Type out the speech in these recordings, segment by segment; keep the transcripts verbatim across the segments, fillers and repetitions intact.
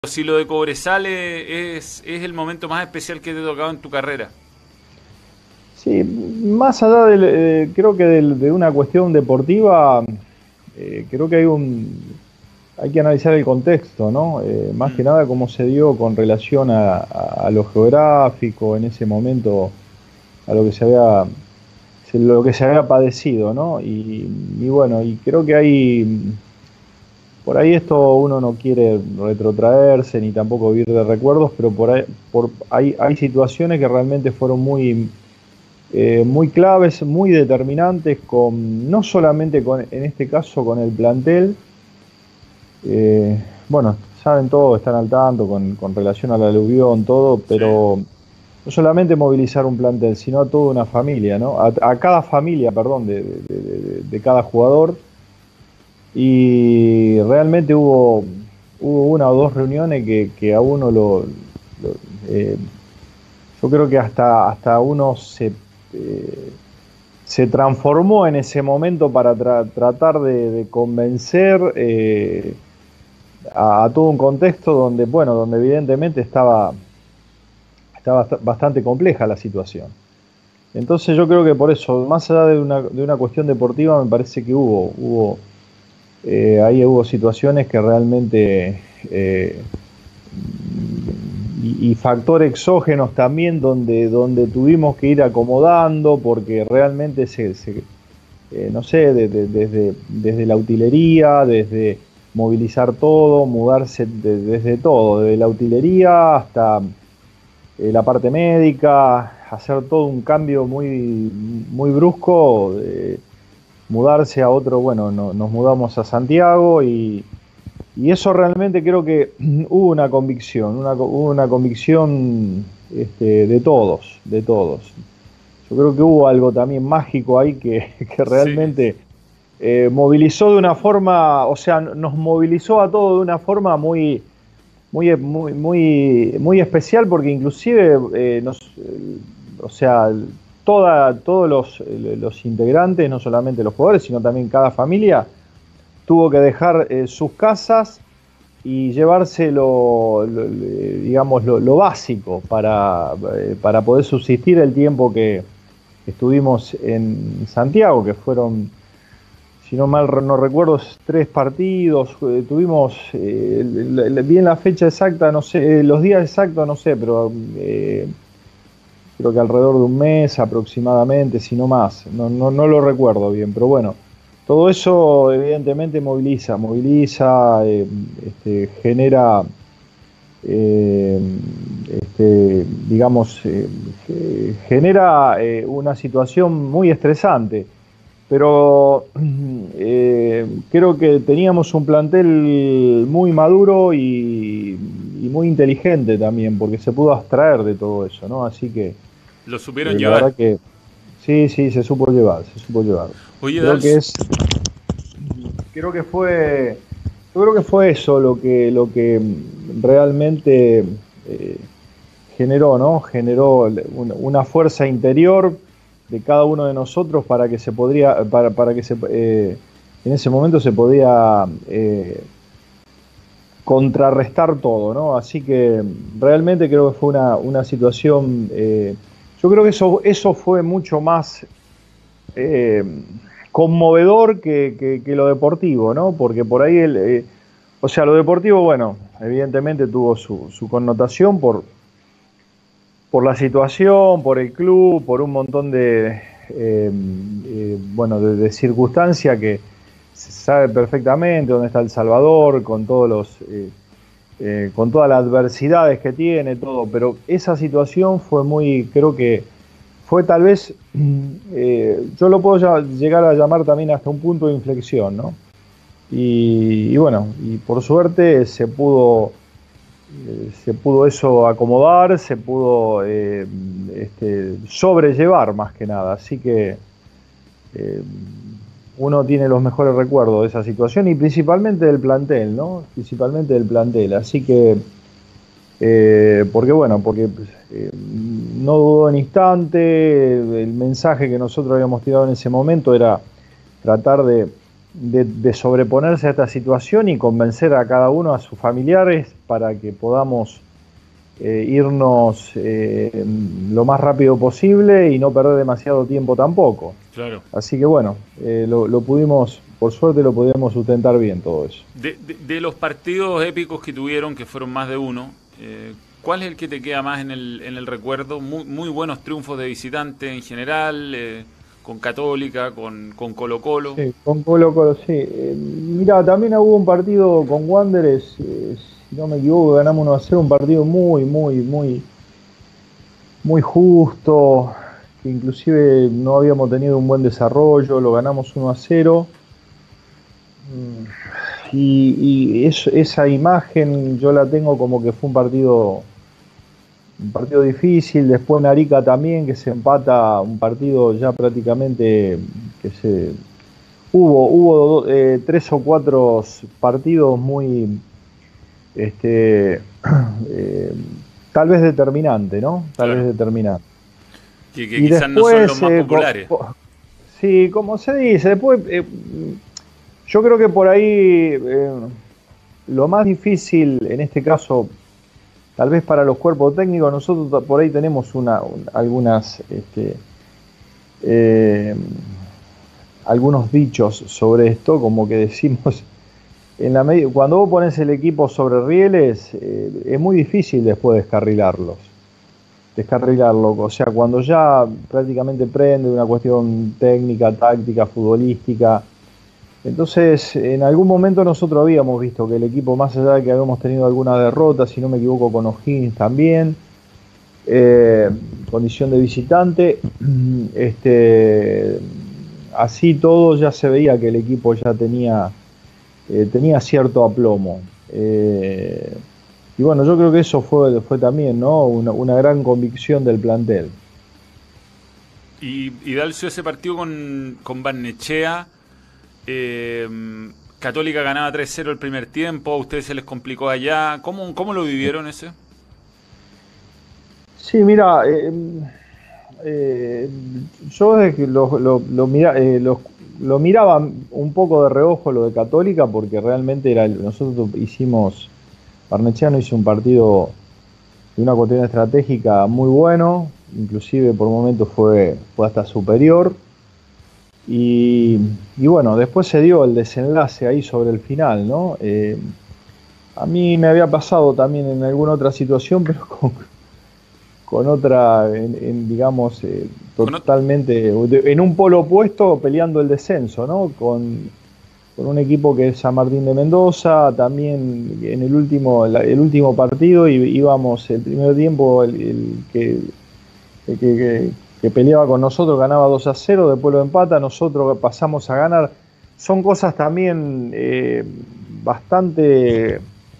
Si lo de Cobresal es, es el momento más especial que te ha tocado en tu carrera. Sí, más allá del, eh, creo que del- de una cuestión deportiva, eh, creo que hay un, hay que analizar el contexto, ¿no? Eh, más que Mm, nada cómo se dio con relación a, a- a lo geográfico en ese momento, a lo que se había, se- lo que se había padecido, ¿no? Y, y bueno, y creo que hay, por ahí esto uno no quiere retrotraerse ni tampoco vivir de recuerdos, pero por ahí, por, hay, hay situaciones que realmente fueron muy eh, muy claves, muy determinantes, con, no solamente con, en este caso con el plantel, eh, bueno, saben todo, están al tanto con, con relación al aluvión, todo, sí. pero no solamente movilizar un plantel, sino a toda una familia, ¿no? A, a cada familia, perdón, de, de- de- de cada jugador. Y realmente hubo, hubo una o dos reuniones que, que a uno lo, lo, eh, yo creo que hasta, hasta uno se, eh, se transformó en ese momento para tra- tratar de, de convencer eh, a, a todo un contexto donde, bueno, donde evidentemente estaba, estaba bast- bastante compleja la situación. Entonces yo creo que por eso, más allá de una, de una cuestión deportiva, me parece que hubo, hubo eh, ahí hubo situaciones que realmente eh, y, y factores exógenos también donde, donde tuvimos que ir acomodando porque realmente se, se, eh, no sé, de- de- desde, desde la utilería, desde movilizar todo, mudarse de- desde todo, desde la utilería hasta eh, la parte médica, hacer todo un cambio muy, muy brusco, eh, mudarse a otro, bueno, no- nos mudamos a Santiago y, y eso realmente creo que hubo una convicción, una, co- hubo una convicción este, de todos, de todos. Yo creo que hubo algo también mágico ahí que, que Sí, realmente eh, movilizó de una forma, o sea, nos movilizó a todos de una forma muy, muy, muy, muy, muy especial, porque inclusive eh, nos, eh, o sea, toda, todos los, eh, los integrantes, no solamente los jugadores, sino también cada familia, tuvo que dejar eh, sus casas y llevarse lo, lo- le- digamos, lo, lo básico para, eh, para poder subsistir el tiempo que estuvimos en Santiago, que fueron, si no mal no recuerdo, tres partidos. Eh, tuvimos, eh, el- el- bien la fecha exacta, no sé, eh, los días exactos, no sé, pero eh, creo que alrededor de un mes aproximadamente, si no más. No, no, no lo recuerdo bien, pero bueno. Todo eso evidentemente moviliza, moviliza, eh, este, genera, eh, este, digamos, eh, ge- genera eh, una situación muy estresante. Pero eh, creo que teníamos un plantel muy maduro y, y muy inteligente también, porque se pudo abstraer de todo eso, ¿no? Así que lo supieron eh, la llevar. verdad que sí, sí, se supo llevar, se supo llevar. Oye, Creo que Dals, es, creo que fue, yo creo que fue eso lo que, lo que realmente eh, generó, ¿no? Generó una, una fuerza interior de cada uno de nosotros para que se podría, para, para que se, eh, en ese momento se podía eh, contrarrestar todo, ¿no? Así que realmente creo que fue una, una situación, eh, yo creo que eso, eso fue mucho más eh, conmovedor que, que, que lo deportivo, ¿no? Porque por ahí, el, eh, o sea, lo deportivo, bueno, evidentemente tuvo su, su connotación por, por la situación, por el club, por un montón de, eh, eh, bueno, de, de circunstancias que se sabe perfectamente dónde está El Salvador, con todos los, eh, eh, con todas las adversidades que tiene, todo, pero esa situación fue muy, creo que fue tal vez, eh, yo lo puedo ya- llegar a llamar también hasta un punto de inflexión, ¿no? Y, y bueno, y por suerte se pudo eh, se pudo eso acomodar, se pudo eh, este, sobrellevar más que nada. Así que eh, uno tiene los mejores recuerdos de esa situación y principalmente del plantel, ¿no? Principalmente del plantel. Así que, eh, porque bueno, porque eh, no dudó en instante, el mensaje que nosotros habíamos tirado en ese momento era tratar de de, de sobreponerse a esta situación y convencer a cada uno, a sus familiares, para que podamos eh, irnos eh, lo más rápido posible y no perder demasiado tiempo tampoco. Claro. Así que bueno, eh, lo, lo pudimos, por suerte lo pudimos sustentar bien todo eso. De, de, de los partidos épicos que tuvieron, que fueron más de uno, eh, ¿cuál es el que te queda más en el, en el recuerdo? Muy, muy buenos triunfos de visitante en general, eh, con Católica, con, con Colo Colo. Sí, con Colo Colo, sí. Eh, mira, también hubo un partido con Wanderers, eh, si no me equivoco, ganamos uno a cero, un partido muy, muy, muy, muy justo, que inclusive no habíamos tenido un buen desarrollo, lo ganamos uno a cero. Y, y es, esa imagen yo la tengo como que fue un partido un partido difícil. Después en Arica también, que se empata un partido ya prácticamente que se hubo hubo eh, tres o cuatro partidos muy este eh, tal vez determinante, ¿no? Tal Claro. vez determinante. Que, que Y quizás después, no son los más eh, populares. po, po, sí, como se dice, después eh, yo creo que por ahí eh, lo más difícil en este caso, tal vez para los cuerpos técnicos, nosotros por ahí tenemos una, un, algunas, este, eh, algunos dichos sobre esto, como que decimos, en la media, cuando vos pones el equipo sobre rieles, eh, es muy difícil después descarrilarlos. Descarrilarlo, o sea, cuando ya prácticamente prende una cuestión técnica, táctica, futbolística. Entonces, en algún momento nosotros habíamos visto que el equipo, más allá de que habíamos tenido alguna derrota, si no me equivoco con O'Higgins también, eh, condición de visitante, este, así todo ya se veía que el equipo ya tenía, eh, tenía cierto aplomo. Eh, y bueno, yo creo que eso fue, fue también, ¿no? una, una gran convicción del plantel. Y, y Dalcio, ese partido con, con Barnechea, eh, Católica ganaba tres cero el primer tiempo, a ustedes se les complicó allá. ¿Cómo, cómo lo vivieron ese? Sí, mira, eh, eh, yo desde que lo, lo, lo, mira, eh, lo, lo miraba un poco de reojo lo de Católica, porque realmente era nosotros hicimos, Barnechea no hizo un partido de una cuestión estratégica muy bueno, inclusive por momentos fue, fue hasta superior. Y, y bueno, después se dio el desenlace ahí sobre el final, ¿no? Eh, a mí me había pasado también en alguna otra situación, pero con, con otra, en, en, digamos, eh, totalmente, en un polo opuesto peleando el descenso, ¿no? Con, con un equipo que es San Martín de Mendoza, también en el último, el último partido y íbamos el primer tiempo, el, el que... el que, que que peleaba con nosotros, ganaba dos a cero, después lo empata, nosotros pasamos a ganar. Son cosas también eh, bastante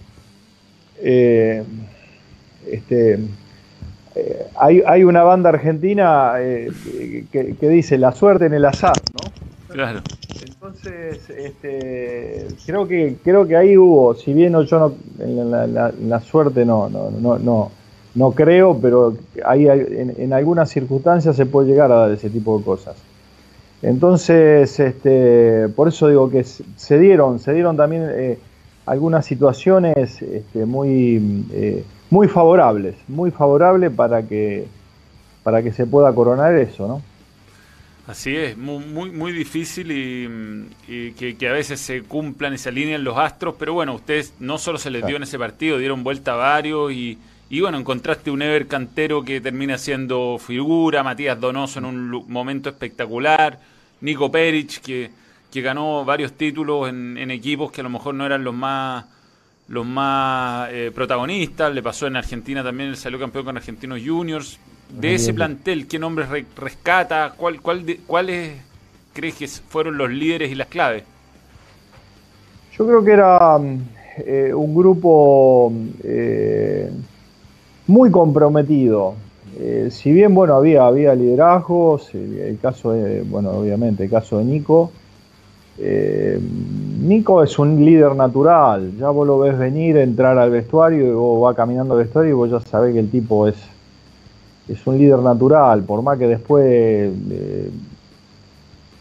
eh, este, eh, hay, hay una banda argentina eh, que, que dice la suerte en el azar, ¿no? Claro. Entonces, este, creo que creo que ahí hubo, si bien yo no en la, la, la suerte no, no, no, no No creo, pero hay, en, en algunas circunstancias se puede llegar a dar ese tipo de cosas. Entonces, este, por eso digo que se dieron, se dieron también eh, algunas situaciones este, muy, eh, muy favorables, muy favorables para que, para que se pueda coronar eso, ¿no? Así es, muy, muy, muy difícil y, y que, que a veces se cumplan y se alineen los astros, pero bueno, ustedes no solo se les dio en ese partido, dieron vuelta a varios y Y bueno, encontraste un Ever Cantero que termina siendo figura, Matías Donoso en un momento espectacular, Nico Peric que, que ganó varios títulos en, en equipos que a lo mejor no eran los más los más eh, protagonistas. Le pasó en Argentina también, él salió campeón con Argentinos Juniors. De ese plantel, ¿qué nombres re rescata? ¿Cuál, cuál de, ¿Cuáles crees que fueron los líderes y las claves? Yo creo que era eh, un grupo... Eh, muy comprometido. Eh, si bien, bueno, había, había liderazgos, el, el caso de, bueno, obviamente, el caso de Nico. Eh, Nico es un líder natural, ya vos lo ves venir, entrar al vestuario, y vos va caminando al vestuario y vos ya sabés que el tipo es, es un líder natural, por más que después eh,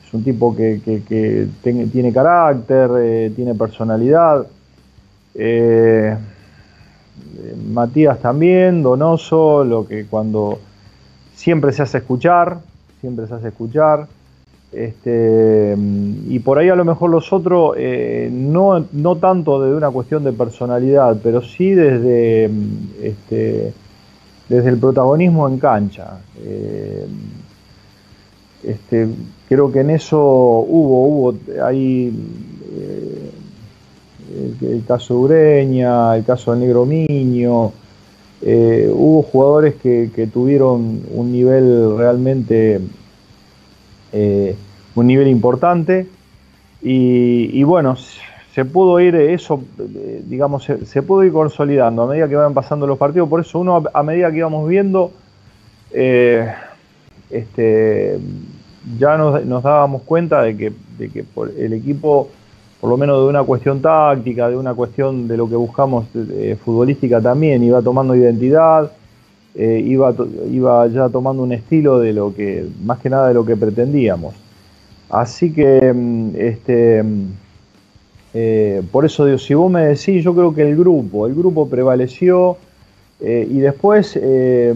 es un tipo que, que, que ten, tiene carácter, eh, tiene personalidad. Eh, Matías también, Donoso, lo que cuando siempre se hace escuchar, siempre se hace escuchar. Este, y por ahí a lo mejor los otros, eh, no, no tanto desde una cuestión de personalidad, pero sí desde, este, desde el protagonismo en cancha. Eh, este, creo que en eso hubo, hubo ahí eh, el, el caso de Ureña, el caso del Negro Miño, eh, hubo jugadores que, que tuvieron un nivel realmente... Eh, un nivel importante y, y bueno, se pudo ir eso, eh, digamos, se, se pudo ir consolidando a medida que iban pasando los partidos. Por eso uno a, a medida que íbamos viendo, eh, este, ya nos, nos dábamos cuenta de que, de que por el equipo, por lo menos de una cuestión táctica, de una cuestión de lo que buscamos eh, futbolística también, iba tomando identidad. Eh, iba, iba ya tomando un estilo de lo que, más que nada de lo que pretendíamos. Así que, este, eh, por eso digo, si vos me decís, yo creo que el grupo, el grupo prevaleció, eh, y después eh,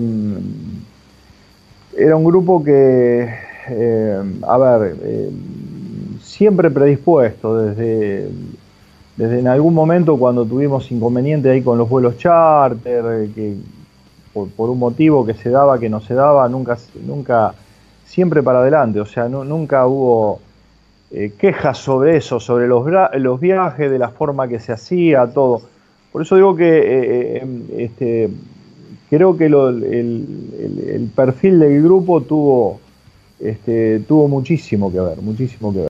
era un grupo que, eh, a ver, eh, siempre predispuesto, desde, desde en algún momento cuando tuvimos inconvenientes ahí con los vuelos charter, que Por, por un motivo que se daba, que no se daba, nunca, nunca siempre para adelante, o sea, no, nunca hubo eh, quejas sobre eso, sobre los, los viajes, de la forma que se hacía, todo. Por eso digo que eh, este, creo que lo, el, el, el perfil del grupo tuvo, este, tuvo muchísimo que ver, muchísimo que ver.